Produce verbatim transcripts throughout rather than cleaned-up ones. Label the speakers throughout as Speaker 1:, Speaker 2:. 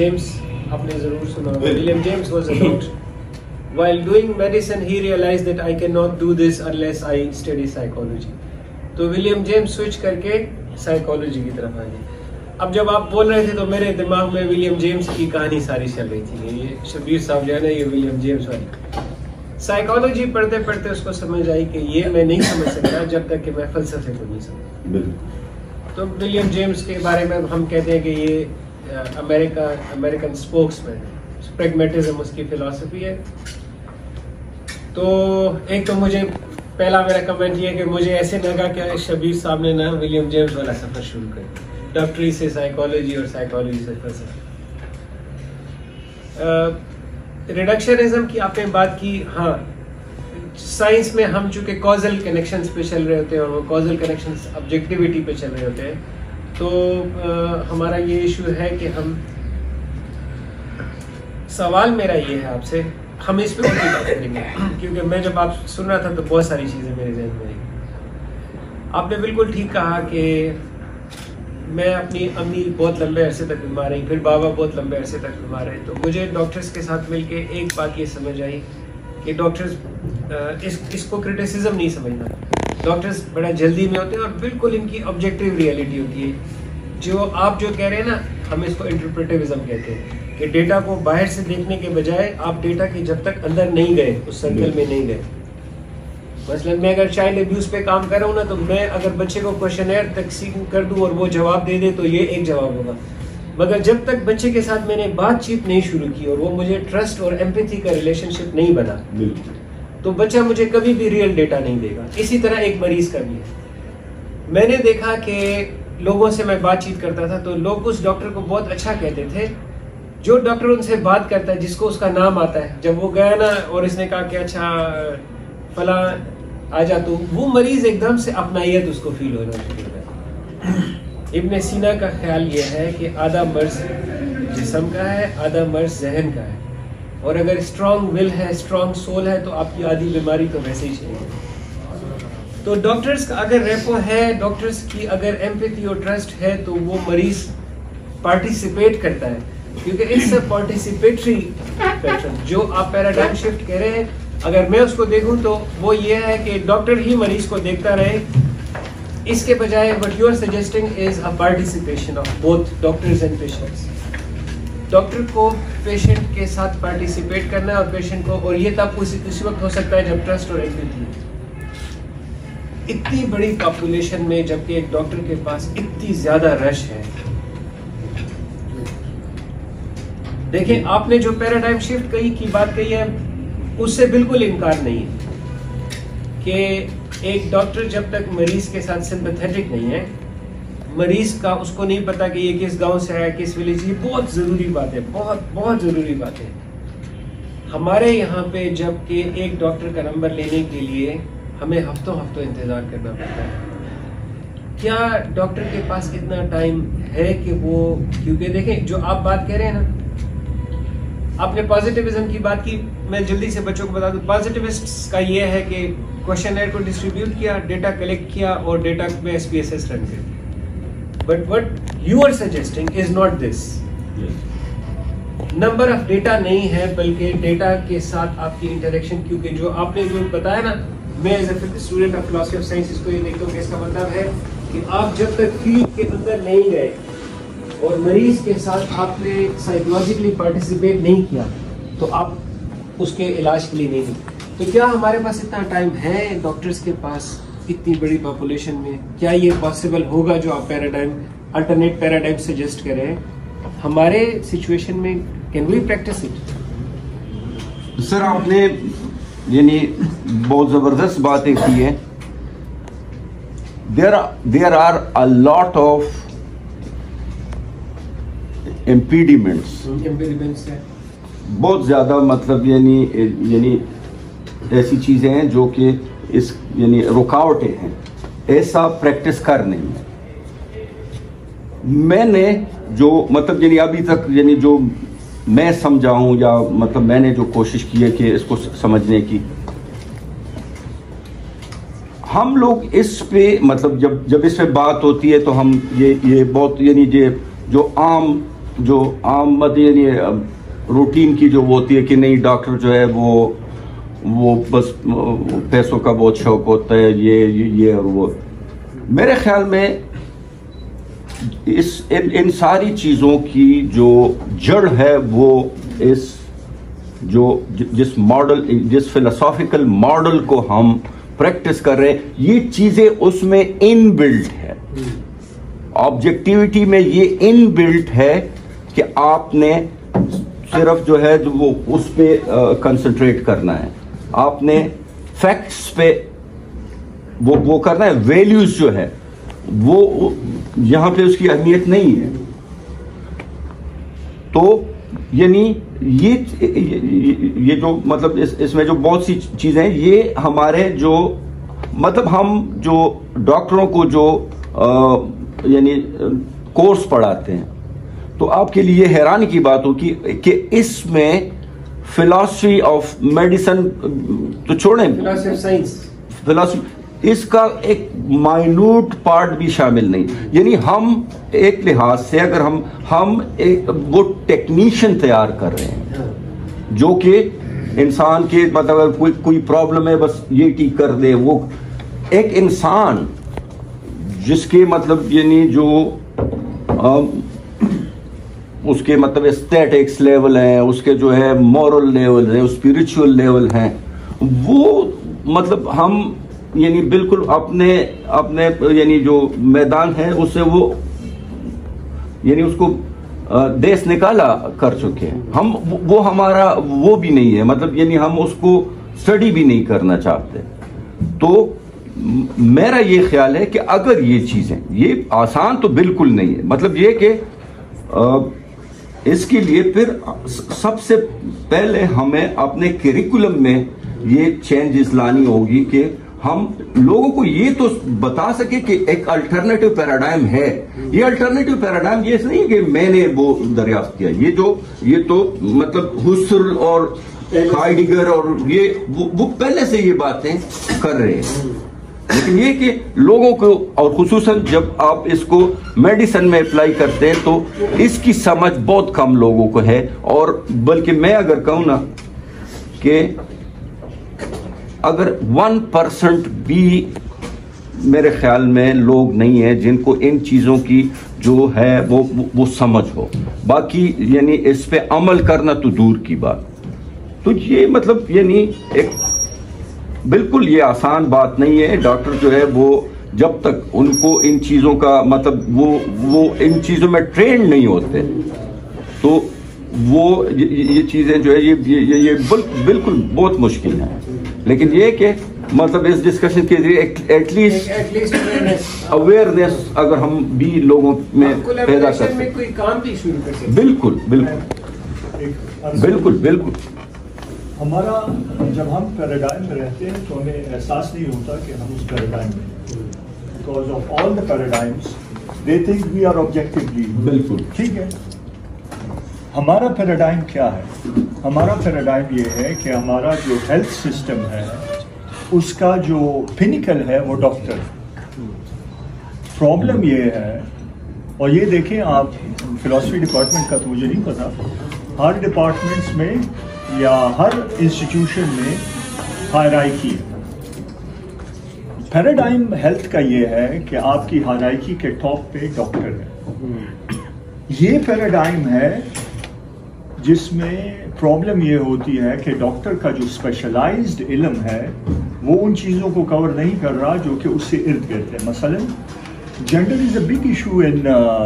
Speaker 1: James, आपने ज़रूर सुना होगा. William James was a doctor. While doing medicine, he realized that I cannot do this unless I study psychology. तो William James switch करके psychology की तरफ आ गए. अब जब आप बोल रहे थे तो मेरे दिमाग में विलियम जेम्स की कहानी सारी चल रही थी. ये शबीर साहब जो है ना, ये विलियम जेम्स वाली साइकोलॉजी पढ़ते पढ़ते उसको समझ आई कि ये मैं नहीं समझ सकता जब तक कि मैं फलसफे को नहीं समझ. तो विलियम जेम्स के बारे में हम कहते हैं कि ये अमेरिका अमेरिकन स्पोक्समैन, प्रैग्मेटिज्म उसकी फिलॉसफी है. तो एक तो मुझे पहला मेरा कमेंट ये है कि मुझे ऐसे लगा कि शबीर साहब ने ना विलियम जेम्स वाला सफ़र शुरू कर दिया, डॉक्टरी से साइकोलॉजी और साइकोलॉजी से फलसफा. रिडक्शनिज्म की आपने बात की. हाँ, साइंस में हम चूँकि कॉजल कनेक्शंस पे चल रहे होते हैं और वो कॉजल कनेक्शंस ऑब्जेक्टिविटी पे चल रहे होते हैं, तो आ, हमारा ये इशू है कि हम, सवाल मेरा ये है आपसे, हम इस पे और भी बात करेंगे क्योंकि मैं जब आप सुन रहा था तो बहुत सारी चीज़ें मेरे जहन में आई. आपने बिल्कुल ठीक कहा कि मैं अपनी अम्मी बहुत लंबे अरसे तक बीमार रही, फिर बाबा बहुत लंबे अरसे तक बीमार रहे. तो मुझे डॉक्टर्स के साथ मिलके एक बात ये समझ आई कि डॉक्टर्स इस इसको क्रिटिसिज्म नहीं समझना. डॉक्टर्स बड़ा जल्दी में होते हैं और बिल्कुल इनकी ऑब्जेक्टिव रियलिटी होती है. जो आप जो कह रहे हैं ना, हम इसको इंटरप्रेटिविज्म कहते हैं कि डेटा को बाहर से देखने के बजाय आप डेटा के जब तक अंदर नहीं गए, उस सर्कल में नहीं गए. मसलन मैं अगर चाइल्ड अब्यूज पे काम कर रहा हूँ ना, तो मैं अगर बच्चे को क्वेश्चनर तकसीम कर दूँ और वो जवाब दे दे तो ये एक जवाब होगा. मगर जब तक बच्चे के साथ मैंने बातचीत नहीं शुरू की और वो मुझे ट्रस्ट और एम्पैथी का रिलेशनशिप नहीं बना, तो बच्चा मुझे कभी भी रियल डेटा नहीं देगा. इसी तरह एक मरीज का भी है. मैंने देखा कि लोगों से मैं बातचीत करता था तो लोग उस डॉक्टर को बहुत अच्छा कहते थे. जो डॉक्टर उनसे बात करता है, जिसको उसका नाम आता है, जब वो गया ना और इसने कहा कि अच्छा फला आ जा, तो वो मरीज एकदम से अपनाइयत उसको फील होना शुरू होता. इब्न सीना का ख्याल ये है कि आधा मर्ज जिस्म का है, आधा मर्ज जहन का है. और अगर स्ट्रॉन्ग विल है, स्ट्रॉन्ग सोल है, तो आपकी आधी बीमारी तो वैसे ही चलेगी. तो डॉक्टर्स का अगर रेपो है, डॉक्टर्स की अगर एम्पैथी और ट्रस्ट है, तो वो मरीज पार्टिसिपेट करता है, क्योंकि इट्स अ पार्टिसिपेटरी पैटर्न. जो आप पैराडाइम शिफ्ट कह रहे हैं, अगर मैं उसको देखूं तो वो ये है कि डॉक्टर ही मरीज को देखता रहे, इसके बजाय what you are suggesting is a participation of both doctors and patients. Doctor को पेशेंट के साथ पार्टिसिपेट करना है और पेशेंट को, और ये तब उसी उसी वक्त हो सकता है जब ट्रस्ट और एम्पैथी. इतनी बड़ी पॉपुलेशन में जबकि एक डॉक्टर के पास इतनी ज्यादा रश है. देखिए, आपने जो पैराडाइम शिफ्ट कही की बात कही है, उससे बिल्कुल इनकार नहीं है कि एक डॉक्टर जब तक मरीज के साथ सिंपैथेटिक नहीं है, मरीज का उसको नहीं पता कि ये किस गांव से है, किस विलेज. ये बहुत ज़रूरी बात है, बहुत बहुत ज़रूरी बात है. हमारे यहाँ पे जबकि एक डॉक्टर का नंबर लेने के लिए हमें हफ्तों हफ्तों इंतज़ार करना पड़ता है. क्या डॉक्टर के पास इतना टाइम है कि वो, क्योंकि देखें जो आप बात कह रहे हैं ना, आपने पॉजिटिविज्म की बात की, मैं जल्दी से बच्चों को बता दूं. पॉजिटिविस्ट्स का ये है कि क्वेश्चनर को डिस्ट्रीब्यूट किया, डेटा कलेक्ट किया और डेटा में एसपीएसएस रन कर दिया. But what you are suggesting is not this. Number of data नहीं है, बल्कि डेटा के साथ आपकी इंटरेक्शन. क्योंकि जो आपने जो बताया ना, मैं as a student of philosophy of science इसको ये देखता हूँ कि इसका मतलब है कि आप जब तक फील्ड के अंदर नहीं गए और मरीज के साथ आपने साइकोलॉजिकली पार्टिसिपेट नहीं किया, तो आप उसके इलाज के लिए नहीं गए. तो क्या हमारे पास इतना टाइम है डॉक्टर्स के पास इतनी बड़ी पॉपुलेशन में? क्या ये पॉसिबल होगा जो आप पैराडाइम, अल्टरनेट पैराडाइम सजेस्ट कर रहे हैं हमारे सिचुएशन में? Can we practice it?
Speaker 2: Sir, आपने यानी बहुत जबरदस्त बातें की है. There there are a lot of impediments.
Speaker 1: Impediments है
Speaker 2: बहुत ज्यादा, मतलब यानी यानी ऐसी चीजें हैं जो कि इस यानी रुकावटें हैं. ऐसा प्रैक्टिस कर नहीं है. मैंने जो मतलब यानी अभी तक यानी जो मैं समझा हूं, या मतलब मैंने जो कोशिश की है कि इसको समझने की, हम लोग इस पे मतलब जब जब इस पे बात होती है तो हम ये ये बहुत यानी ये जो आम جو عام مت یعنی روٹین کی جو ہوتی ہے کہ نہیں ڈاکٹر جو ہے وہ وہ بس پیسوں کا بہت شوق ہوتا ہے یہ یہ اور وہ. میرے خیال میں اس ان, ان ساری چیزوں کی جو جڑ ہے وہ اس جو جس ماڈل جس فلسافیکل ماڈل کو ہم پریکٹس کر رہے ہیں یہ چیزیں اس میں ان بلٹ ہے. آبجیکٹیوٹی میں یہ ان بلٹ ہے کہ آپ نے صرف جو ہے وہ اس پہ کنسنٹریٹ کرنا ہے, آپ نے فیکٹس پہ وہ وہ کرنا ہے. ویلیوز جو ہے وہ یہاں پہ اس کی اہمیت نہیں ہے. تو یعنی یہ یہ جو مطلب اس اس میں جو بہت سی چیزیں ہیں یہ ہمارے جو مطلب ہم جو ڈاکٹروں کو جو یعنی کورس پڑھاتے ہیں تو آپ کے لیے حیرانی کی بات ہوگی کہ اس میں فلاسفی آف میڈیسن تو چھوڑیں فلاسفی اس کا ایک مائنوٹ پارٹ بھی شامل نہیں. یعنی ہم ایک لحاظ سے اگر ہم ہم ایک وہ ٹیکنیشین تیار کر رہے ہیں جو کہ انسان کے مطلب کوئی کوئی پرابلم ہے بس یہ ٹھیک کر دے. وہ ایک انسان جس کے مطلب یعنی جو اس کے مطلب اسٹیٹکس لیول ہیں, اس کے جو ہے مورل لیول ہیں, اسپریچول لیول ہیں, وہ مطلب ہم یعنی بالکل اپنے اپنے یعنی جو میدان ہے اس سے وہ یعنی اس کو دیس نکالا کر چکے ہیں ہم. وہ ہمارا وہ بھی نہیں ہے مطلب یعنی ہم اس کو اسٹڈی بھی نہیں کرنا چاہتے. تو میرا یہ خیال ہے کہ اگر یہ چیزیں یہ آسان تو بالکل نہیں ہے مطلب یہ کہ اس کے لیے پھر سب سے پہلے ہمیں اپنے کریکولم میں یہ چینجز لانی ہوگی کہ ہم لوگوں کو یہ تو بتا سکے کہ ایک الٹرنیٹو پیراڈائم ہے. یہ الٹرنیٹو پیراڈائم یہ نہیں کہ میں نے وہ دریافت کیا, یہ جو یہ تو مطلب ہسرل اور ہائیڈگر اور یہ وہ پہلے سے یہ باتیں کر رہے ہیں. لیکن یہ کہ لوگوں کو اور خصوصاً جب آپ اس کو میڈیسن میں اپلائی کرتے ہیں تو اس کی سمجھ بہت کم لوگوں کو ہے. اور بلکہ میں اگر کہوں نا کہ اگر ون پرسنٹ بھی میرے خیال میں لوگ نہیں ہیں جن کو ان چیزوں کی جو ہے وہ وہ سمجھ ہو, باقی یعنی اس پہ عمل کرنا تو دور کی بات. تو یہ مطلب یعنی ایک بالکل یہ آسان بات نہیں ہے. ڈاکٹر جو ہے وہ جب تک ان کو ان چیزوں کا مطلب وہ وہ ان چیزوں میں ٹرینڈ نہیں ہوتے تو وہ یہ چیزیں جو ہے یہ یہ بالکل بہت مشکل ہے. لیکن یہ کہ مطلب اس ڈسکشن کے ذریعے ایٹ لیسٹ اویئرنیس اگر ہم بھی لوگوں میں پیدا کر سکیں. بالکل بالکل بالکل بالکل.
Speaker 3: ہمارا جب ہم پیراڈائم میں رہتے ہیں تو ہمیں احساس نہیں ہوتا کہ ہم اس پیراڈائم میں because of all the paradigms they think we are objectively. بالکل ٹھیک ہے. ہمارا پیراڈائم کیا ہے؟ ہمارا پیراڈائم یہ ہے کہ ہمارا جو ہیلتھ سسٹم ہے اس کا جو پینیکل ہے وہ ڈاکٹر. پرابلم یہ ہے, اور یہ دیکھیں آپ فلاسفی ڈپارٹمنٹ کا تو مجھے نہیں پتا, ہر ڈپارٹمنٹس میں یا ہر انسٹیٹیوشن میں ہائرارکی ہے. پیراڈائم ہیلتھ کا یہ ہے کہ آپ کی ہائرارکی کے ٹاپ پہ ڈاکٹر ہے. یہ پیراڈائم ہے جس میں پرابلم یہ ہوتی ہے کہ ڈاکٹر کا جو اسپیشلائزڈ علم ہے وہ ان چیزوں کو کور نہیں کر رہا جو کہ اس سے ارد گرد ہے. مثلا gender is a big issue in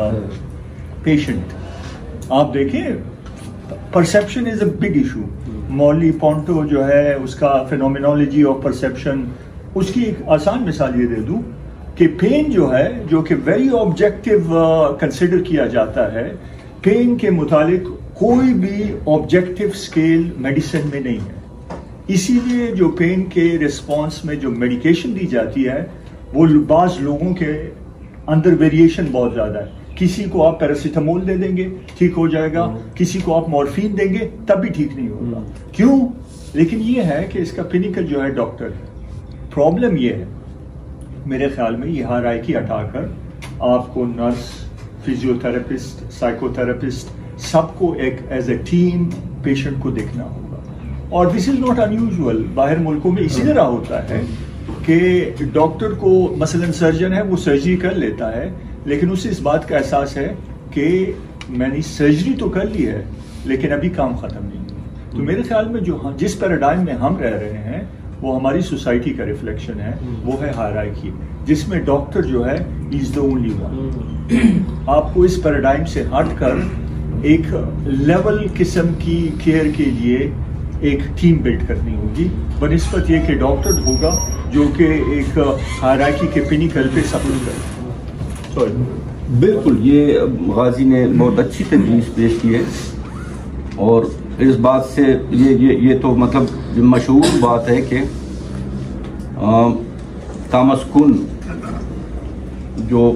Speaker 3: patient. آپ دیکھیں perception is a big issue. مولی پونٹو جو ہے اس کا فینومینالوجی آف پرسیپشن, اس کی ایک آسان مثال یہ دے دوں کہ پین جو ہے جو کہ ویری آبجیکٹیو کنسیڈر کیا جاتا ہے, پین کے متعلق کوئی بھی آبجیکٹیو اسکیل میڈیسن میں نہیں ہے. اسی لیے جو پین کے ریسپانس میں جو میڈیکیشن دی جاتی ہے وہ بعض لوگوں کے اندر ویریشن بہت زیادہ ہے. کسی کو آپ پیراسیٹامول دے دیں گے ٹھیک ہو جائے گا, کسی کو آپ مورفین دیں گے تب بھی ٹھیک نہیں ہوگا. کیوں؟ لیکن یہ ہے کہ اس کا پینیکل جو ہے ڈاکٹر ہے. پرابلم یہ ہے میرے خیال میں یہ ہائرارکی ہٹا کر آپ کو nurse, physiotherapist, psychotherapist سب کو ایک ایز اے ٹیم پیشنٹ کو دیکھنا ہوگا. اور دس از ناٹ انیوژول. باہر ملکوں میں اسی طرح ہوتا ہے کہ ڈاکٹر کو مثلاً سرجن ہے وہ سرجری کر لیتا ہے لیکن اسے اس بات کا احساس ہے کہ میں نے سرجری تو کر لی ہے لیکن ابھی کام ختم نہیں. تو میرے خیال میں جو جس پیراڈائم میں ہم رہ رہے ہیں وہ ہماری سوسائٹی کا ریفلیکشن ہے, وہ ہے ہائرارکی, جس میں ڈاکٹر جو ہے از دا اونلی ون. آپ کو اس پیراڈائم سے ہٹ کر ایک لیول قسم کی کیئر کے لیے ایک ٹیم بلڈ کرنی ہوگی بنسبت یہ کہ ڈاکٹر ہوگا جو کہ ایک ہائرارکی کے پینیکل پہ سپورٹ کرے.
Speaker 2: بالکل, یہ غازی نے بہت اچھی تجویز پیش کی ہے اور اس بات سے یہ یہ یہ تو مطلب مشہور بات ہے کہ تامس کن جو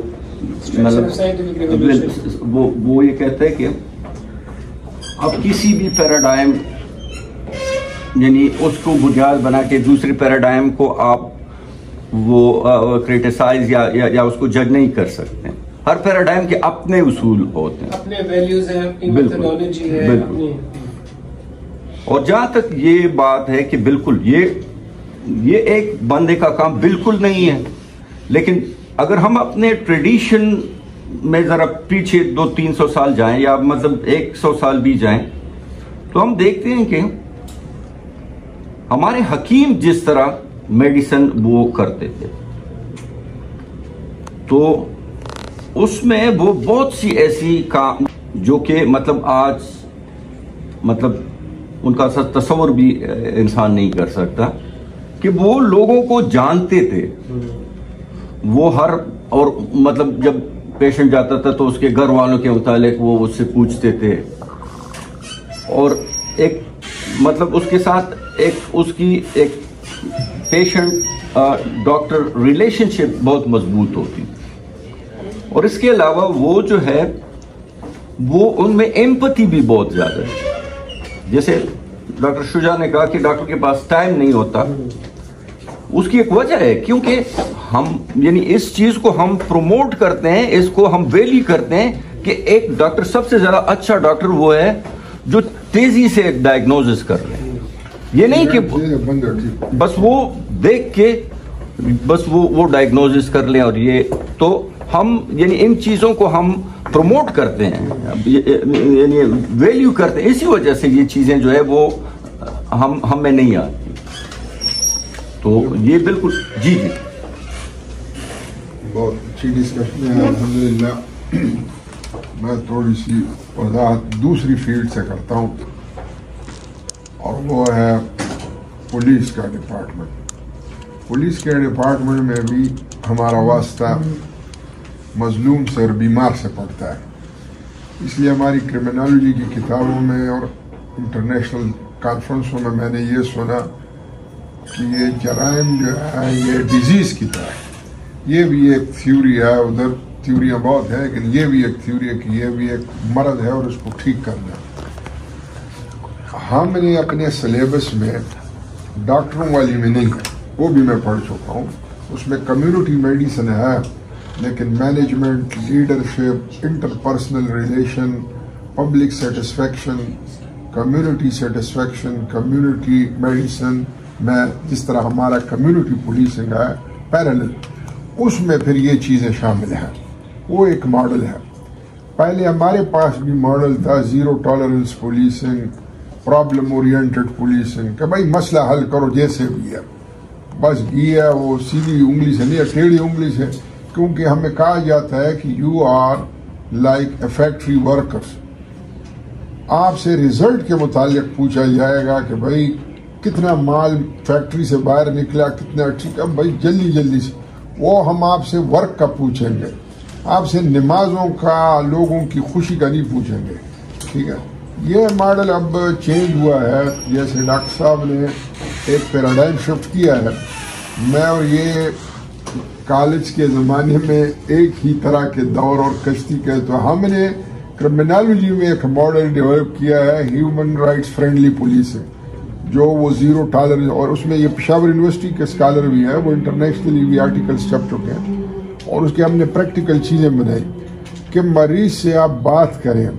Speaker 2: مطلب وہ وہ یہ کہتا ہے کہ اب کسی بھی پیراڈائم یعنی اس کو بنیاد بنا کے دوسری پیراڈائم کو آپ وہ کریٹیسائز یا یا اس کو جج نہیں کر سکتے. ہر پیراڈائم کے اپنے اصول ہوتے ہیں,
Speaker 1: اپنے ویلیوز ہیں, اپنی میتھڈالوجی ہے.
Speaker 2: بالکل. اور جہاں تک یہ بات ہے کہ بالکل یہ یہ ایک بندے کا کام بالکل نہیں ہے, لیکن اگر ہم اپنے ٹریڈیشن میں ذرا پیچھے دو تین سو سال جائیں یا مطلب ایک سو سال بھی جائیں تو ہم دیکھتے ہیں کہ ہمارے حکیم جس طرح میڈیسن وہ کرتے تھے تو اس میں وہ بہت سی ایسی کام جو کہ مطلب آج مطلب ان کا تصور بھی انسان نہیں کر سکتا کہ وہ لوگوں کو جانتے تھے. وہ ہر اور مطلب جب پیشنٹ جاتا تھا تو اس کے گھر والوں کے متعلق وہ اس سے پوچھتے تھے اور ایک مطلب اس کے ساتھ ایک اس کی ایک پیشنٹ ڈاکٹر ریلیشن شپ بہت مضبوط ہوتی. اور اس کے علاوہ وہ جو ہے وہ ان میں ایمپتھی بھی بہت زیادہ ہے. جیسے ڈاکٹر شجاع نے کہا کہ ڈاکٹر کے پاس ٹائم نہیں ہوتا, اس کی ایک وجہ ہے کیونکہ ہم یعنی اس چیز کو ہم پروموٹ کرتے ہیں, اس کو ہم ویلی کرتے ہیں کہ ایک ڈاکٹر سب سے زیادہ اچھا ڈاکٹر وہ ہے جو تیزی سے ڈائگنوزس کر رہے ہیں. یہ نہیں کہ بس وہ دیکھ کے بس وہ وہ ڈائگنوزس کر لیں. اور یہ تو ہم یعنی ان چیزوں کو ہم پروموٹ کرتے ہیں یعنی ویلیو کرتے ہیں, اسی وجہ سے یہ چیزیں جو ہے وہ ہم ہم میں نہیں آتی. تو یہ بالکل جی جی
Speaker 4: بہت اچھی ڈسکشن ہے الحمدللہ. میں تھوڑی سی وضاحت دوسری فیلڈ سے کرتا ہوں اور وہ ہے پولیس کا ڈپارٹمنٹ. پولیس کے ڈپارٹمنٹ میں بھی ہمارا واسطہ مظلوم سے اور بیمار سے پڑتا ہے. اس لیے ہماری کرمنالوجی کی کتابوں میں اور انٹرنیشنل کانفرنسوں میں میں نے یہ سنا کہ یہ جرائم جو ہے یہ ڈیزیز کی طرح ہے. یہ بھی ایک تھیوری ہے, ادھر تھیوریاں بہت ہیں لیکن یہ بھی ایک تھیوری ہے کہ یہ بھی ایک مرض ہے اور اس کو ٹھیک کرنا ہے. ہم نے اپنے سلیبس میں ڈاکٹروں والی میں نہیں ہے, وہ بھی میں پڑھ چکا ہوں. اس میں کمیونٹی میڈیسن ہے لیکن management, leadership, interpersonal relation, public satisfaction, community satisfaction, community medicine میں جس طرح ہمارا کمیونٹی پولیسنگ ہے پیرالل, اس میں پھر یہ چیزیں شامل ہیں. وہ ایک ماڈل ہے. پہلے ہمارے پاس بھی ماڈل تھا zero tolerance policing, problem oriented policing, کہ بھائی مسئلہ حل کرو جیسے بھی ہے. بس یہ ہے, وہ سیدھی انگلی سے نہیں, ٹیڑھی انگلی سے, کیونکہ ہمیں کہا جاتا ہے کہ you are like a factory workers. آپ سے ریزلٹ کے متعلق پوچھا جائے گا کہ بھائی کتنا مال فیکٹری سے باہر نکلا, کتنا ٹھیک ہے بھائی جلدی جلدی سے. وہ ہم آپ سے ورک کا پوچھیں گے, آپ سے نمازوں کا, لوگوں کی خوشی کا نہیں پوچھیں گے. ٹھیک ہے, یہ ماڈل اب چینج ہوا ہے. جیسے ڈاکٹر صاحب نے ایک پیراڈائم شفٹ کیا ہے. میں اور یہ کالج کے زمانے میں ایک ہی طرح کے دور اور کشتی کے, تو ہم نے کرمنالوجی میں ایک ماڈل ڈیولپ کیا ہے ہیومن رائٹس فرینڈلی پولیسنگ, جو وہ زیرو ٹالرنس, اور اس میں یہ پشاور یونیورسٹی کے اسکالر بھی ہے, وہ انٹرنیشنلی بھی آرٹیکلس چھپ چکے ہیں. اور اس کے ہم نے پریکٹیکل چیزیں بنائی کہ مریض سے آپ بات کریں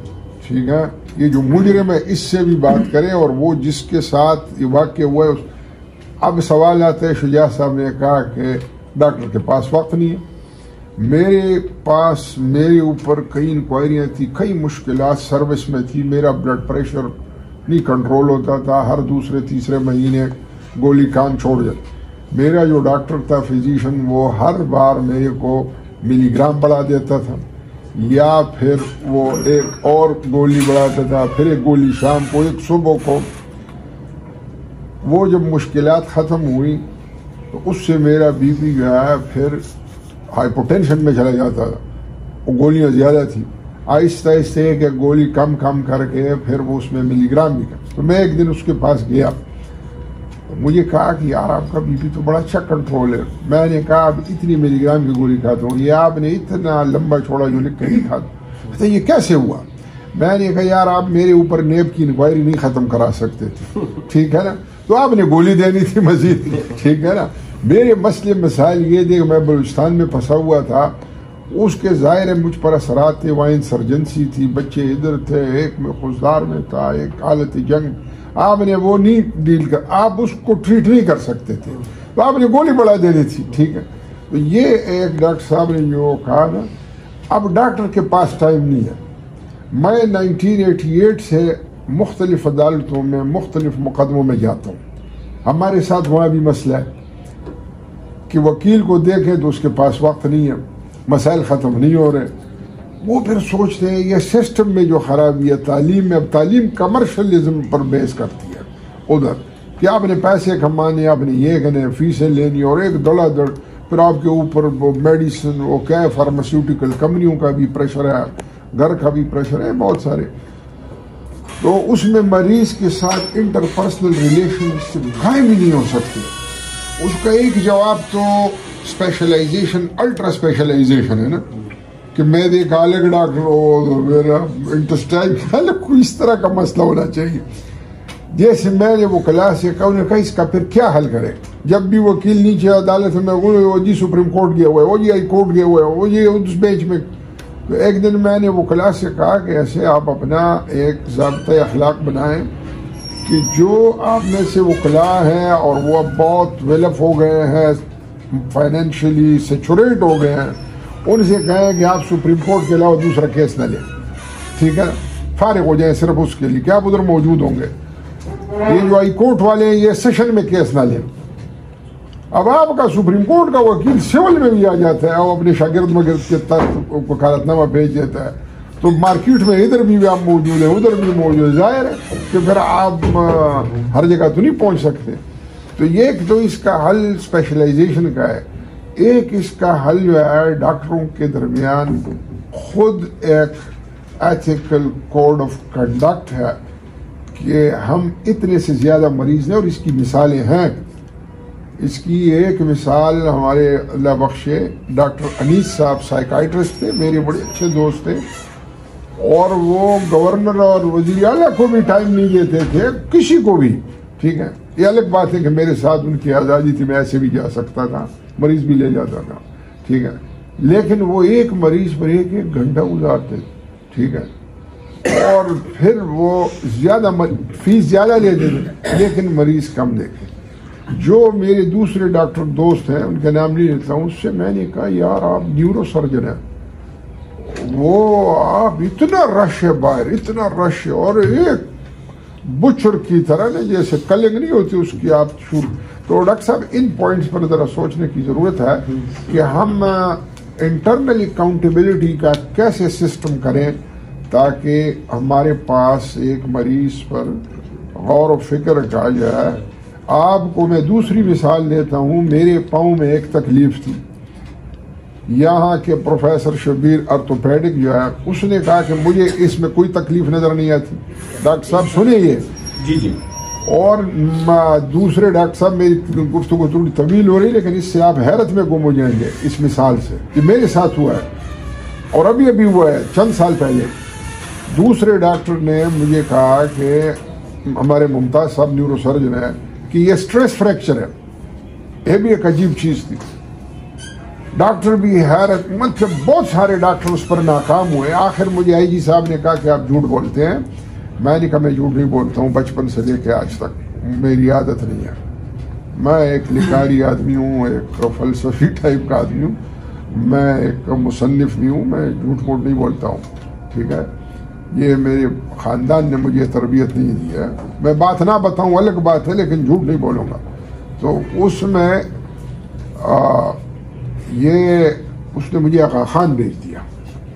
Speaker 4: ٹھیک ہے. یہ جو مجرم ہے اس سے بھی بات کریں, اور وہ جس کے ساتھ یہ واقعہ ہوا ہے. اب سوال آتا ہے, شجاع صاحب نے کہا کہ ڈاکٹر کے پاس وقت نہیں ہے. میرے پاس میرے اوپر کئی انکوائریاں تھی, کئی مشکلات سروس میں تھی. میرا بلڈ پریشر نہیں کنٹرول ہوتا تھا, ہر دوسرے تیسرے مہینے گولی کام چھوڑ جاتی. میرا جو ڈاکٹر تھا فزیشین, وہ ہر بار میرے کو ملی گرام بڑھا دیتا تھا, یا پھر وہ ایک اور گولی بڑھاتا تھا, پھر ایک گولی شام کو, ایک صبح کو. وہ جب مشکلات ختم ہوئی تو اس سے میرا بی پی جو ہے پھر ہائپوٹینشن میں چلا جاتا تھا. وہ گولیاں زیادہ تھیں. آہستہ آہستہ ایک ایک گولی کم کم کر کے پھر وہ اس میں ملی گرام بھی کم. تو میں ایک دن اس کے پاس گیا, مجھے کہا کہ یار آپ کا بی پی تو بڑا اچھا کنٹرول ہے. میں نے کہا اب اتنی ملی گرام کی گولی کھاتا ہوں, یہ آپ نے اتنا لمبا چھوڑا جو لکھ کے نہیں کھاتا. یہ کیسے ہوا؟ میں نے کہا یار آپ میرے اوپر نیب کی انکوائری نہیں ختم کرا سکتے تھے, ٹھیک ہے نا, تو آپ نے گولی دینی تھی مزید, ٹھیک ہے نا. میرے مسئلے مسائل یہ تھے کہ میں بلوچستان میں پھنسا ہوا تھا, اس کے ظاہر مجھ پر اثرات تھے, وہاں انسرجنسی تھی, بچے ادھر تھے, ایک میں خزدار میں تھا, ایک حالت جنگ. آپ نے وہ نہیں ڈیل کر, آپ اس کو ٹریٹ نہیں کر سکتے تھے, تو آپ نے گولی بڑھا دینی تھی, ٹھیک ہے. تو یہ ایک ڈاکٹر صاحب نے جو کہا نا, اب ڈاکٹر کے پاس ٹائم نہیں ہے. میں نائنٹین ایٹی ایٹ سے مختلف عدالتوں میں مختلف مقدموں میں جاتا ہوں. ہمارے ساتھ وہاں بھی مسئلہ ہے کہ وکیل کو دیکھیں تو اس کے پاس وقت نہیں ہے, مسائل ختم نہیں ہو رہے. وہ پھر سوچتے ہیں یہ سسٹم میں جو خرابی ہے تعلیم میں, اب تعلیم کمرشلزم پر بیس کرتی ہے ادھر, کہ آپ نے پیسے کمانے, آپ نے یہ کرنے, فیسیں لینی, اور ایک دڑا دڑ پھر آپ کے اوپر وہ میڈیسن, وہ کیا ہے, فارماسیوٹیکل کمپنیوں کا بھی پریشر ہے, گھر کا بھی پریشر ہے, بہت سارے. تو اس میں مریض کے ساتھ انٹرپرسنل ریلیشن قائم ہی نہیں ہو سکتے. اس کا ایک جواب تو اسپیشلائزیشن, الٹرا اسپیشلائزیشن ہے نا, کہ میں دیکھ الگ ڈاکٹر ہو, میرا انٹسٹائن الگ, کوئی اس طرح کا مسئلہ ہونا چاہیے. جیسے میں نے وہ کلاس سے کہا, انہوں نے کہا اس کا پھر کیا حل کرے. جب بھی وکیل نیچے عدالت میں, وہ جی سپریم کورٹ گیا ہوا ہے, وہ جی ہائی کورٹ گیا ہوا ہے, وہ جی اس بینچ میں. تو ایک دن میں نے وہ کلاس سے کہا کہ ایسے آپ اپنا ایک ضابطۂ اخلاق بنائیں کہ جو آپ میں سے وکلاء ہیں اور وہ اب بہت ویل اپ ہو گئے ہیں, فائنینشلی سیچوریٹ ہو گئے ہیں, ان سے کہیں کہ آپ سپریم کورٹ کے علاوہ دوسرا کیس نہ لیں, ٹھیک ہے, فارغ ہو جائیں صرف اس کے لیے کہ آپ ادھر موجود ہوں گے. یہ جو ہائی کورٹ والے ہیں یہ سیشن میں کیس نہ لیں. اب آپ کا سپریم کورٹ کا وکیل سول میں بھی آ جاتا ہے, وہ اپنے شاگرد مگرد کے تحت وکالت نامہ بھیج دیتا ہے, تو مارکیٹ میں ادھر بھی آپ موجود ہیں, ادھر بھی موجود ہے. ظاہر ہے کہ پھر آپ ہر جگہ تو نہیں پہنچ سکتے. تو یہ ایک تو اس کا حل اسپیشلائزیشن کا ہے. ایک اس کا حل جو ہے ڈاکٹروں کے درمیان خود ایک ایتھیکل کوڈ آف کنڈکٹ ہے کہ ہم اتنے سے زیادہ مریض ہیں, اور اس کی مثالیں ہیں. اس کی ایک مثال ہمارے اللہ بخشے ڈاکٹر انیس صاحب سائیکائٹرسٹ تھے, میرے بڑے اچھے دوست تھے, اور وہ گورنر اور وزیر اعلیٰ کو بھی ٹائم نہیں دیتے تھے, کسی کو بھی, ٹھیک ہے. یہ الگ بات ہے کہ میرے ساتھ ان کی آزادی تھی, میں ایسے بھی جا سکتا تھا, مریض بھی لے جاتا تھا, ٹھیک ہے. لیکن وہ ایک مریض پر ایک ایک گھنٹہ گزارتے تھے, ٹھیک ہے, اور پھر وہ زیادہ فیس زیادہ لیتے تھے لیکن مریض کم دیکھے. جو میرے دوسرے ڈاکٹر دوست ہیں, ان کا نام نہیں لیتا ہوں, اس سے میں نے کہا یار آپ نیورو سرجن ہیں, وہ آپ اتنا رش ہے باہر, اتنا رش ہے, اور ایک بچر کی طرح نا جیسے کلنگ نہیں ہوتی اس کی آپ شروع. تو ڈاکٹر صاحب ان پوائنٹس پر ذرا سوچنے کی ضرورت ہے کہ ہم انٹرنل اکاؤنٹیبلٹی کا کیسے سسٹم کریں تاکہ ہمارے پاس ایک مریض پر غور و فکر کا جائے. آپ کو میں دوسری مثال دیتا ہوں. میرے پاؤں میں ایک تکلیف تھی, یہاں کے پروفیسر شبیر آرتھوپیڈک جو ہے, اس نے کہا کہ مجھے اس میں کوئی تکلیف نظر نہیں آتی. ڈاکٹر صاحب سنیں یہ,
Speaker 3: جی جی. اور
Speaker 4: دوسرے ڈاکٹر صاحب, میری گفتگو تھوڑی طویل ہو رہی لیکن اس سے آپ حیرت میں گم ہو جائیں گے اس مثال سے, کہ میرے ساتھ ہوا ہے اور ابھی ابھی ہوا ہے چند سال پہلے. دوسرے ڈاکٹر نے مجھے کہا کہ ہمارے ممتاز صاحب نیورو سرجن ہے, کہ یہ سٹریس فریکچر ہے. یہ بھی ایک عجیب چیز تھی. डॉक्टर भी हैरत, मतलब बहुत सारे डॉक्टर उस पर नाकाम हुए। आखिर मुझे आई जी साहब ने कहा कि आप झूठ बोलते हैं। मैंने कहा मैं झूठ नहीं बोलता हूँ, बचपन से लेके आज तक मेरी आदत नहीं है। मैं एक लिखारी आदमी हूँ, एक फलसफी टाइप का आदमी हूँ, मैं एक मुसन्निफ भी हूँ, मैं झूठ मूठ नहीं बोलता हूँ, ठीक है। ये मेरे ख़ानदान ने मुझे तरबियत नहीं दी है। मैं बात ना बताऊँ अलग बात है, लेकिन झूठ नहीं बोलूँगा। तो उसमें आ, ये उसने मुझे आगा खान भेज दिया,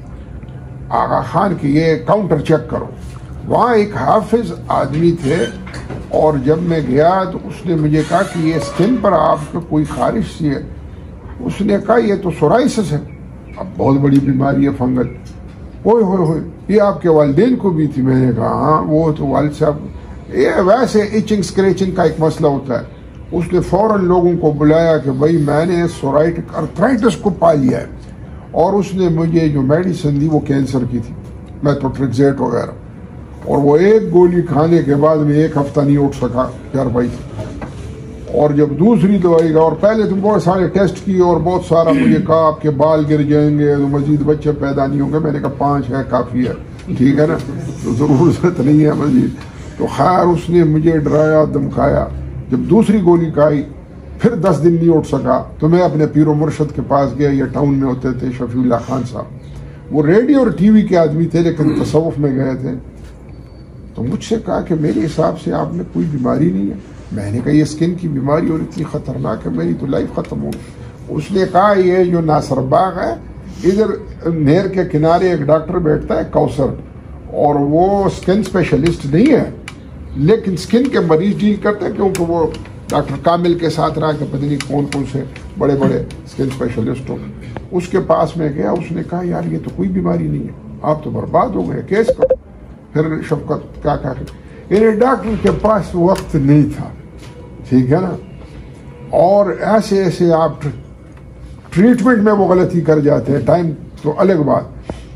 Speaker 4: आगा खान की ये काउंटर चेक करो। वहाँ एक हाफिज आदमी थे, और जब मैं गया तो उसने मुझे कहा कि ये स्किन पर आपका कोई खारिश सी है। उसने कहा ये तो सोराइसिस है, अब बहुत बड़ी बीमारी है फंगल। ओए होए होए, ये आपके वालिदैन को भी थी। मैंने कहा हाँ, वो तो वालिद साहब, ये वैसे इचिंग स्क्रेचिंग का एक मसला होता है। उसने फौरन लोगों को बुलाया कि भाई मैंने सोराइटिक अर्थराइटिस को पा लिया है, और उसने मुझे जो मेडिसिन दी वो कैंसर की थी, मेथोट्रेक्सेट वगैरह, और वो एक गोली खाने के बाद में एक हफ्ता नहीं उठ सका चारपाई से। और जब दूसरी दवाई का, और पहले तो बहुत सारे टेस्ट किए और बहुत सारा मुझे कहा आपके बाल गिर जाएंगे तो मजीद बच्चे पैदा नहीं होंगे। मैंने कहा पाँच है काफ़ी है, ठीक है ना, तो ज़रूरत नहीं है मजीद। तो खैर उसने मुझे डराया धमकाया। जब दूसरी गोली खाई फिर दस दिन नहीं उठ सका, तो मैं अपने पीरो मुर्शद के पास गया। ये टाउन में होते थे शफीउल्लाह खान साहब, वो रेडियो और टीवी के आदमी थे लेकिन तसव्वुफ में गए थे। तो मुझसे कहा कि मेरे हिसाब से आप में कोई बीमारी नहीं है। मैंने कहा ये स्किन की बीमारी और इतनी ख़तरनाक है, मेरी तो लाइफ ख़त्म हो गई। उसने कहा ये जो नासर बाग है, इधर नहर के किनारे एक डॉक्टर बैठता है कौसर, और वो स्किन स्पेशलिस्ट नहीं है लेकिन स्किन के मरीज डील करते हैं, क्योंकि वो डॉक्टर कामिल के साथ रहा कि पता नहीं कौन कौन से बड़े बड़े स्किन स्पेशलिस्ट हो। उसके पास में गया, उसने कहा यार ये तो कोई बीमारी नहीं है, आप तो बर्बाद हो गए, केस करो। फिर शफकत क्या कहा, इन्हें डॉक्टर के पास वक्त नहीं था, ठीक है ना, और ऐसे ऐसे आप ट्रीटमेंट में वो गलती कर जाते हैं। टाइम तो अलग बात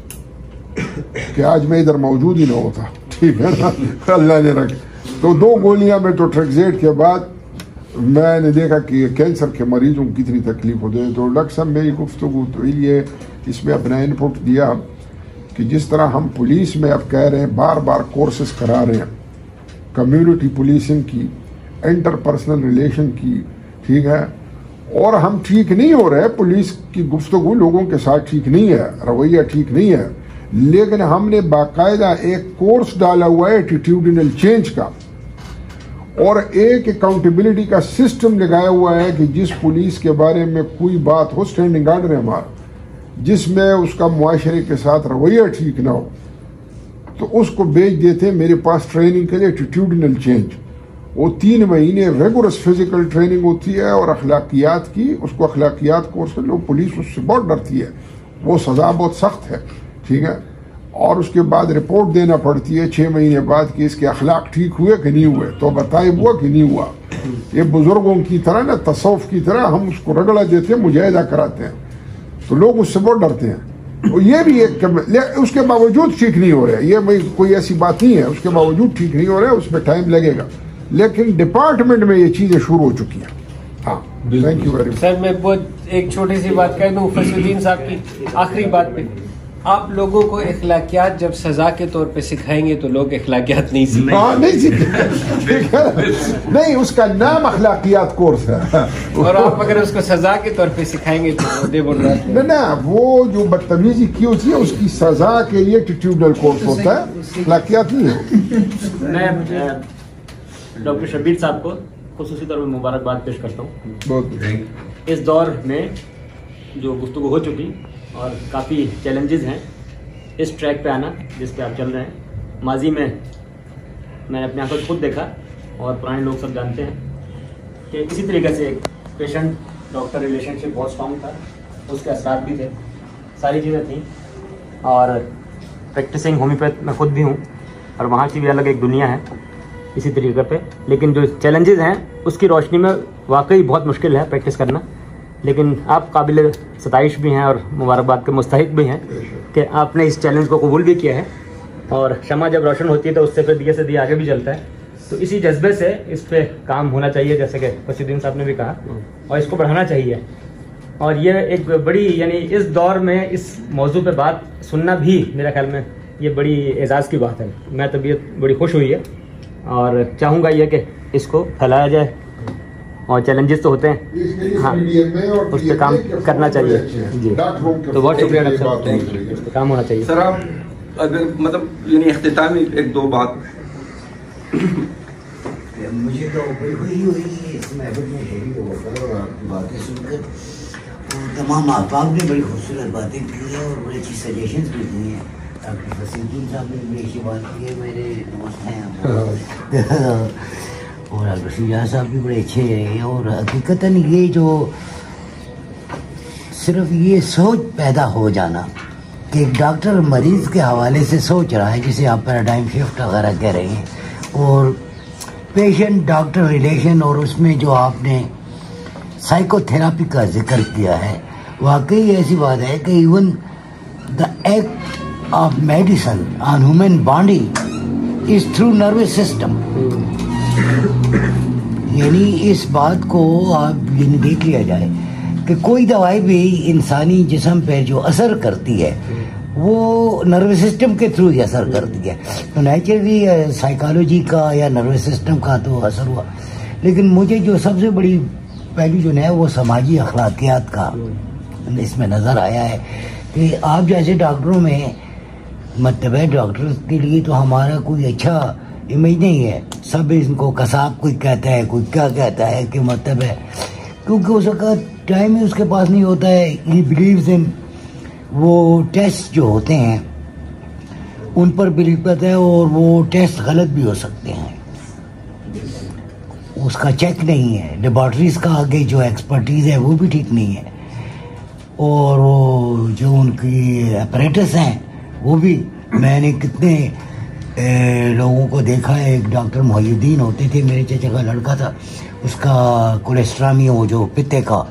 Speaker 4: कि आज मैं इधर मौजूद ही ना होता, ठीक है ना, अल्लाह ने रखे। तो दो गोलियां में तो ट्रेक्सेट के बाद मैंने देखा कि कैंसर के मरीजों को कितनी तकलीफ होती है। तो डॉक्टर साहब मेरी गुफ्तगू तो ये इसमें अपना इनपुट दिया कि जिस तरह हम पुलिस में अब कह रहे हैं, बार बार कोर्सेज करा रहे हैं कम्युनिटी पुलिसिंग की, इंटर पर्सनल रिलेशन की, ठीक है, और हम ठीक नहीं हो रहे। पुलिस की गुफ्तगू लोगों के साथ ठीक नहीं है, रवैया ठीक नहीं है, लेकिन हमने बाकायदा एक कोर्स डाला हुआ है एटीट्यूडिनल चेंज का, और एक अकाउंटेबिलिटी का सिस्टम लगाया हुआ है कि जिस पुलिस के बारे में कोई बात हो, स्टैंडिंग आर्डर है हमारा, जिसमें उसका मुआशरे के साथ रवैया ठीक ना हो, तो उसको भेज देते हैं मेरे पास ट्रेनिंग के लिए एटीट्यूडिनल चेंज। वो तीन महीने रेगुलर फिजिकल ट्रेनिंग होती है और अखलाकियात की, उसको अखलाकियात कोर्स में लोग, पुलिस उससे बहुत डरती है, वो सज़ा बहुत सख्त है, ठीक है, और उसके बाद रिपोर्ट देना पड़ती है छः महीने बाद कि इसके अखलाक ठीक हुए कि नहीं हुए, तो बताइब हुआ कि नहीं हुआ। ये बुजुर्गों की तरह ना, तसव्वुफ की तरह हम उसको रगड़ा देते हैं, मुजाहिदा कराते हैं, तो लोग उससे बहुत डरते हैं। तो ये भी एक, उसके बावजूद ठीक नहीं हो रहा है, ये कोई ऐसी बात नहीं है, उसके बावजूद ठीक नहीं हो रहा है, उसमें टाइम लगेगा, लेकिन डिपार्टमेंट में ये चीज़ें शुरू हो चुकी हैं। हाँ, thank you very much.
Speaker 1: Sir मैं बहुत एक छोटी सी बात कह दूं फसलुद्दीन साहब की आखिरी बात पे, आप लोगों को इखलाकियात जब सजा के तौर पे सिखाएंगे तो लोग इखलाकियात नहीं सीखेंगे।
Speaker 4: हाँ, नहीं सीखेंगे, नहीं, उसका नाम अखलाकियात कोर्स है,
Speaker 1: और आप अगर उसको सजा के तौर पे सिखाएंगे तो दे बोल रहा है
Speaker 4: ना, वो जो बदतमीजी की होती है उसकी सजा के लिए एटीट्यूडनल कोर्स होता है, अखलाकियात नहीं है।
Speaker 5: मैं डॉक्टर शबीर साहब को खुसूसी तौर पर मुबारकबाद पेश करता हूँ।
Speaker 4: बहुत
Speaker 5: इस दौर में जो गुफ्तगू हो चुकी और काफ़ी चैलेंजेस हैं इस ट्रैक पे आना जिस पे आप चल रहे हैं। माजी में मैंने अपने आंखों से खुद देखा और पुराने लोग सब जानते हैं कि इसी तरीके से एक पेशेंट डॉक्टर रिलेशनशिप बहुत स्ट्रॉन्ग था, उसके असरात भी थे, सारी चीज़ें थी। और प्रैक्टिसिंग होम्योपैथ मैं खुद भी हूँ और वहाँ की भी अलग एक दुनिया है इसी तरीके पे। लेकिन जो चैलेंजेस हैं उसकी रोशनी में वाकई बहुत मुश्किल है प्रैक्टिस करना, लेकिन आप काबिल सताइश भी हैं और मुबारकबाद के मुस्तहिक भी हैं कि आपने इस चैलेंज को कबूल भी किया है। और शमा जब रोशन होती है तो उससे फिर दिए से दिए आगे भी चलता है, तो इसी जज्बे से इस पे काम होना चाहिए, जैसे कि फसीदीन साहब ने भी कहा, और इसको बढ़ाना चाहिए। اور یہ ایک بڑی یعنی اس دور میں اس موضوع پہ بات سننا بھی میرا خیال میں یہ بڑی اعزاز کی بات ہے. میں طبیعت بڑی خوش ہوئی ہے اور چاہوں گا یہ کہ اس کو پھیلایا جائے اور چیلنجز تو ہوتے ہیں ہاں اس پہ کام کرنا چاہیے. جی تو بہت شکریہ ڈاکٹر صاحب, اس پہ کام ہونا چاہیے.
Speaker 2: سر آپ اگر مطلب یعنی اختتامی ایک دو بات.
Speaker 6: مجھے تو بڑی خوشی ہوئی اس محفل میں شریک ہو کر اور آپ کی باتیں سن کر. تمام احباب نے بڑی خوبصورت باتیں کی ہیں اور بڑی اچھی سجیشنز بھی دی ہیں. ڈاکٹر فصیح الدین صاحب نے بڑی اچھی بات کی ہے, میرے دوست ہیں اور ڈاکٹر شجاع صاحب بھی بڑے اچھے ہیں. اور حقیقتاً یہ جو صرف یہ سوچ پیدا ہو جانا کہ ایک ڈاکٹر مریض کے حوالے سے سوچ رہا ہے, جسے آپ پیراڈائم شفٹ وغیرہ کہہ رہے ہیں, اور پیشنٹ ڈاکٹر ریلیشن, اور اس میں جو آپ نے سائیکو تھراپی کا ذکر کیا ہے, واقعی ایسی بات ہے کہ even the act of medicine on human body is through nervous system. یعنی اس بات کو آپ یعنی دیکھ لیا جائے کہ کوئی دوائی بھی انسانی جسم پہ جو اثر کرتی ہے وہ نروس سسٹم کے تھرو ہی اثر کرتی ہے. تو نیچرلی سائیکالوجی کا یا نروس سسٹم کا تو اثر ہوا, لیکن مجھے جو سب سے بڑی پہلو جو ہے وہ سماجی اخلاقیات کا اس میں نظر آیا ہے کہ آپ جیسے ڈاکٹروں میں مطلب ہے ڈاکٹر کے لیے تو ہمارا کوئی اچھا امیج نہیں ہے. سب ان کو قصاب کوئی کہتا ہے, کوئی کیا کہتا ہے کہ مطلب ہے, کیونکہ اس کا ٹائم ہی اس کے پاس نہیں ہوتا ہے. ہی بلیوز ان وہ ٹیسٹ جو ہوتے ہیں ان پر بلیو کرتا ہے, اور وہ ٹیسٹ غلط بھی ہو سکتے ہیں, اس کا چیک نہیں ہے. لیبارٹریز کا آگے جو ایکسپرٹیز ہے وہ بھی ٹھیک نہیں ہے, اور وہ جو ان کی اپریٹس ہیں وہ بھی, میں نے کتنے لوگوں کو دیکھا ہے. ایک ڈاکٹر محی الدین ہوتے تھے, میرے چچا کا لڑکا تھا, اس کا کولیسٹرامی وہ جو پتے کا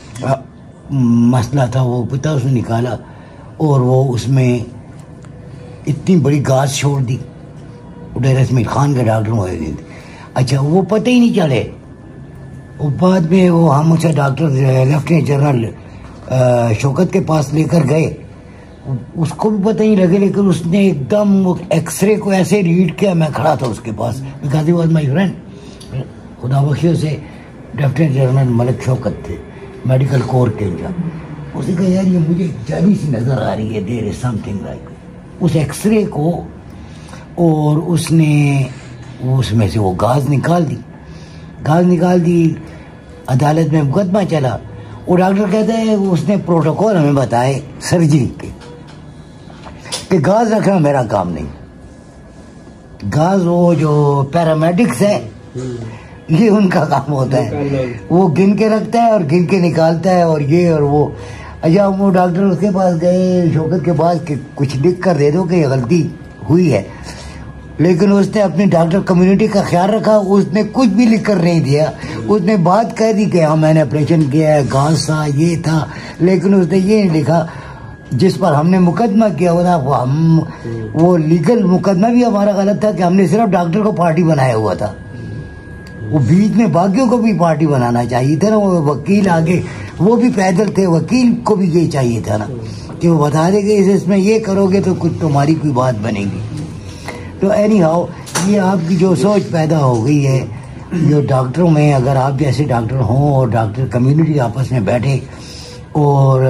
Speaker 6: مسئلہ تھا, وہ پتا اس نے نکالا اور وہ اس میں اتنی بڑی گاز چھوڑ دی. ڈیر اسمیر خان کا ڈاکٹر محی الدین تھے. اچھا وہ پتہ ہی نہیں چلے, وہ بعد میں وہ ہم اسے ڈاکٹر لیفٹیننٹ جنرل شوکت کے پاس لے کر گئے, اس کو بھی پتہ نہیں لگے, لیکن اس نے ایک دم ایکس رے کو ایسے ریڈ کیا, میں کھڑا تھا اس کے پاس, because he was my friend. خدا بخشیوں سے لیفٹیننٹ جنرل ملک شوکت تھے, میڈیکل کور کے انچارج. اس نے کہا یار یہ مجھے جلی سی نظر آ رہی ہے, there is something like. اس ایکس رے کو اور اس نے اس میں سے وہ گاز نکال دی, گاز نکال دی, عدالت میں مقدمہ چلا. وہ ڈاکٹر کہتا ہے اس نے پروٹوکول ہمیں بتائے سرجری کے کہ گاز رکھنا میرا کام نہیں. گاز وہ جو پیرامیڈکس ہے یہ ان کا کام ہوتا ہے, وہ گن کے رکھتا ہے اور گن کے نکالتا ہے اور یہ اور وہ. اچھا وہ ڈاکٹر اس کے پاس گئے شوکت کے پاس کہ کچھ لکھ کر دے دو کہ یہ غلطی ہوئی ہے, لیکن اس نے اپنی ڈاکٹر کمیونٹی کا خیال رکھا, اس نے کچھ بھی لکھ کر نہیں دیا. اس نے بات کہہ دی کہ ہاں میں نے آپریشن کیا ہے, گاز تھا, یہ تھا, لیکن اس نے یہ نہیں لکھا جس پر ہم نے مقدمہ کیا ہوا تھا. وہ ہم وہ لیگل مقدمہ بھی ہمارا غلط تھا کہ ہم نے صرف ڈاکٹر کو پارٹی بنایا ہوا تھا, وہ بیچ میں باقیوں کو بھی پارٹی بنانا چاہیے تھا نا. وہ وکیل آگے وہ بھی پیدل تھے, وکیل کو بھی یہ چاہیے تھا نا کہ وہ بتا دے کہ اس میں یہ کرو گے تو کچھ تمہاری کوئی بات بنے گی. تو اینی ہاؤ یہ آپ کی جو سوچ پیدا ہو گئی ہے جو ڈاکٹروں میں, اگر آپ جیسے ڈاکٹر ہوں اور ڈاکٹر کمیونٹی آپس میں بیٹھے اور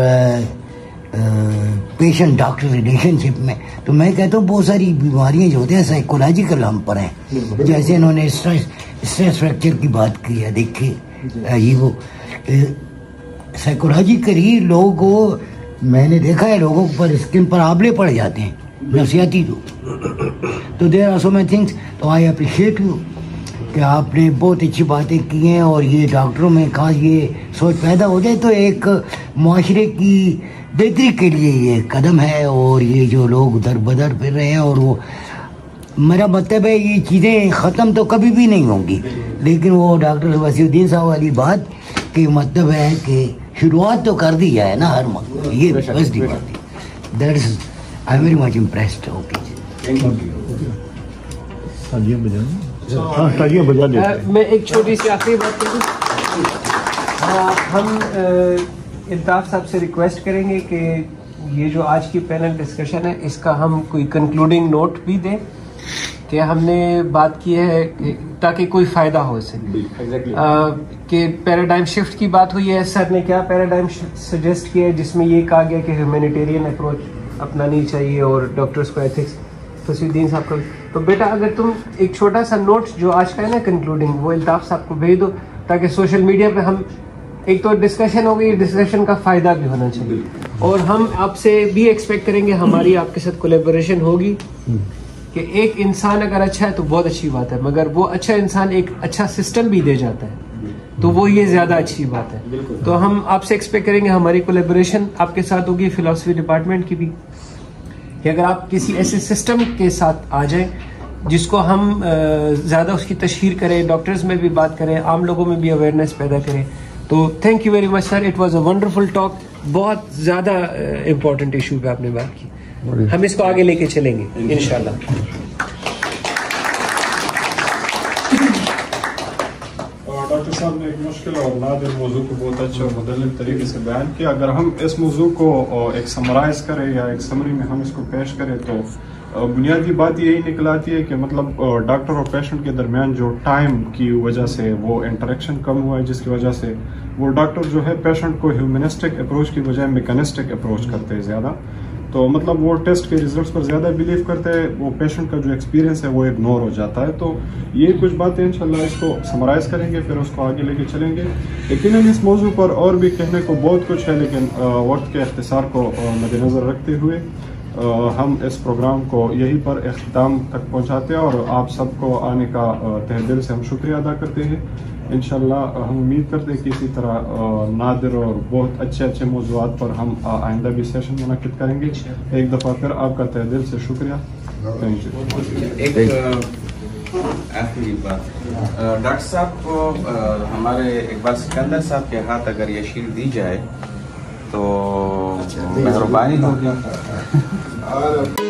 Speaker 6: پیشنٹ ڈاکٹر ریلیشن شپ میں, تو میں کہتا ہوں بہت ساری بیماریاں جو ہوتی ہیں سائیکولوجیکل ہم پر ہیں. جیسے انہوں نے اسٹریس اسٹریس فریکچر کی بات کی ہے, دیکھیے یہ وہ سائیکولوجیکلی لوگوں کو میں نے دیکھا ہے, لوگوں پر اسکن پر آبلے پڑ جاتے ہیں نفسیاتی. تو there are so many things. تو آئی اپریشیٹ یو کہ آپ نے بہت اچھی باتیں کی ہیں, اور یہ ڈاکٹروں میں خاص یہ سوچ پیدا ہو جائے تو ایک معاشرے کی بہتری کے لیے یہ قدم ہے. اور یہ جو لوگ در بدر پھر رہے ہیں, اور وہ میرا مطلب ہے یہ چیزیں ختم تو کبھی بھی نہیں ہوں گی, لیکن وہ ڈاکٹر وسیع الدین صاحب والی بات کہ مطلب ہے کہ شروعات تو کر دی جائے نا ہر وقت, یہ بس دی بات ہے. That is I very much impressed. Okay
Speaker 1: میں ایک چھوٹی سی آخری بات کروں. ہم الطاف صاحب سے ریکویسٹ کریں گے کہ یہ جو آج کی پینل ڈسکشن ہے اس کا ہم کوئی کنکلوڈنگ نوٹ بھی دیں کہ ہم نے بات کی ہے تاکہ کوئی فائدہ ہو اسے کہ پیراڈائم شفٹ کی بات ہوئی ہے. سر نے کیا پیراڈائم سجیسٹ کیا ہے جس میں یہ کہا گیا کہ ہیومینیٹیرین اپروچ اپنانی چاہیے اور ڈاکٹرس کو ایتھکس تصویر الدین صاحب کو. تو بیٹا اگر تم ایک چھوٹا سا نوٹ جو آج کا ہے نا کنکلوڈنگ وہ الطاف صاحب کو بھیج دو تاکہ سوشل میڈیا پہ ہم ایک تو ڈسکشن ہوگی, ڈسکشن کا فائدہ بھی ہونا چاہیے اور ہم آپ سے بھی ایکسپیکٹ کریں گے ہماری آپ کے ساتھ کولیبوریشن ہوگی کہ ایک انسان اگر اچھا ہے تو بہت اچھی بات ہے مگر وہ اچھا انسان ایک اچھا سسٹم بھی دے جاتا ہے تو وہ یہ زیادہ اچھی بات ہے. تو ہم آپ سے ایکسپیکٹ کریں گے ہماری کولیبوریشن آپ کے ساتھ ہوگی فلاسفی ڈپارٹمنٹ کی بھی کہ اگر آپ کسی ایسے سسٹم کے ساتھ آ جائیں جس کو ہم زیادہ اس کی تشہیر کریں, ڈاکٹرز میں بھی بات کریں, عام لوگوں میں بھی اویئرنیس پیدا کریں. تو thank you very much sir, it was a wonderful talk. بہت زیادہ امپورٹنٹ ایشو پہ آپ نے بات کی, ہم اس کو آگے لے کے چلیں گے انشاءاللہ.
Speaker 7: ڈاکٹر صاحب نے ایک مشکل اور نادر موضوع کو بہت اچھے اور مدلل طریقے سے بیان کیا. اگر ہم اس موضوع کو ایک سمرائز کریں یا ایک سمری میں ہم اس کو پیش کریں تو بنیادی بات یہی نکل آتی ہے کہ مطلب ڈاکٹر اور پیشنٹ کے درمیان جو ٹائم کی وجہ سے وہ انٹریکشن کم ہوا ہے جس کی وجہ سے وہ ڈاکٹر جو ہے پیشنٹ کو ہیومنسٹک اپروچ کی بجائے میکینسٹک اپروچ کرتے ہیں زیادہ. تو مطلب وہ ٹیسٹ کے ریزلٹس پر زیادہ بلیو کرتے ہیں, وہ پیشنٹ کا جو ایکسپیرینس ہے وہ اگنور ہو جاتا ہے. تو یہ کچھ باتیں انشاءاللہ اس کو سمرائز کریں گے پھر اس کو آگے لے کے چلیں گے. یقیناً اس موضوع پر اور بھی کہنے کو بہت کچھ ہے لیکن وقت کے اختصار کو مد نظر رکھتے ہوئے ہم اس پروگرام کو یہیں پر اختتام تک پہنچاتے ہیں اور آپ سب کو آنے کا تہ دل سے ہم شکریہ ادا کرتے ہیں. انشاءاللہ ہم امید کرتے ہیں کہ اسی طرح نادر اور بہت اچھے اچھے موضوعات پر ہم آئندہ بھی سیشن منعقد کریں گے. ایک دفعہ پھر آپ کا تہ دل سے شکریہ. Thank you.
Speaker 8: ایک آخری بات, ڈاکٹر صاحب کو ہمارے اقبال سکندر صاحب کے ہاتھ اگر یہ شیلڈ دی جائے تو مہربانی ہوگی.